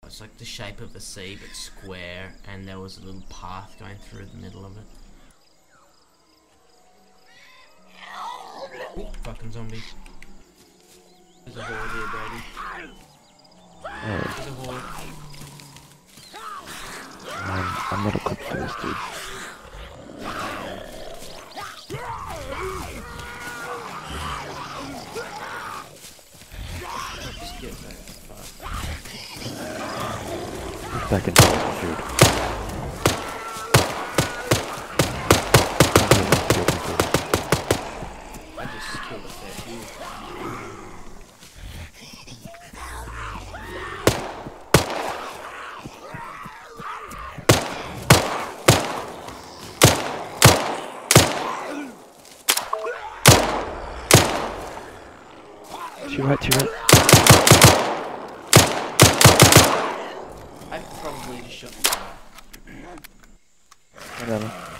It's like the shape of a C but square, and there was a little path going through the middle of it. Ooh, fucking zombie. There's a horde here, Brady. There's a horde. I'm not equipped for this, dude. Just get back. Get back into it, dude. I just killed a fair few. To your right, to your right. I probably just shot the car. Whatever.